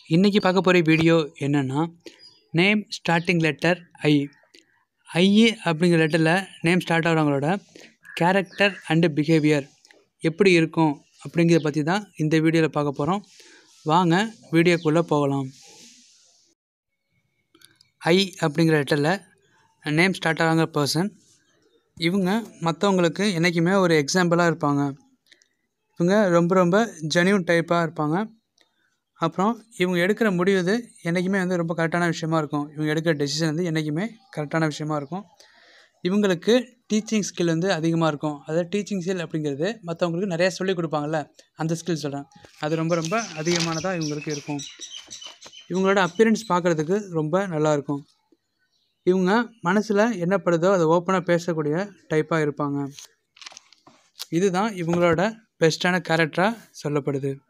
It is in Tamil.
இன்றைக்கி பார்க்க போகிற வீடியோ என்னென்னா நேம் ஸ்டார்டிங் லெட்டர் ஐ அப்படிங்கிற லெட்டரில் நேம் ஸ்டார்ட் ஆகிறவங்களோட கேரக்டர் அண்டு பிஹேவியர் எப்படி இருக்கும் அப்படிங்கிறத பற்றி தான் இந்த வீடியோவில் பார்க்க போகிறோம். வாங்க வீடியோக்குள்ளே போகலாம். ஐ அப்படிங்கிற லெட்டரில் நேம் ஸ்டார்ட் ஆகிற பர்சன் இவங்க மற்றவங்களுக்கு என்றைக்குமே ஒரு எக்ஸாம்பிளாக இருப்பாங்க. இவங்க ரொம்ப ஜென்யூன் டைப்பாக இருப்பாங்க. அப்புறம் இவங்க எடுக்கிற முடிவு என்றைக்குமே ரொம்ப கரெக்டான விஷயமா இருக்கும். இவங்க எடுக்கிற டெசிஷன் என்றைக்குமே கரெக்டான விஷயமா இருக்கும். இவங்களுக்கு டீச்சிங் ஸ்கில் அதிகமாக இருக்கும். அதாவது டீச்சிங் ஸ்கில் அப்படிங்கிறது மற்றவங்களுக்கு நிறையா சொல்லிக் கொடுப்பாங்கள்ல, அந்த ஸ்கில் சொல்கிறேன். அது ரொம்ப அதிகமானதாக இவங்களுக்கு இருக்கும். இவங்களோட அப்பியரன்ஸ் பார்க்குறதுக்கு ரொம்ப நல்லாயிருக்கும். இவங்க மனசில் என்ன படுதோ அதை ஓப்பனாக பேசக்கூடிய டைப்பாக இருப்பாங்க. இதுதான் இவங்களோட பெஸ்ட்டான கேரக்டராக சொல்லப்படுது.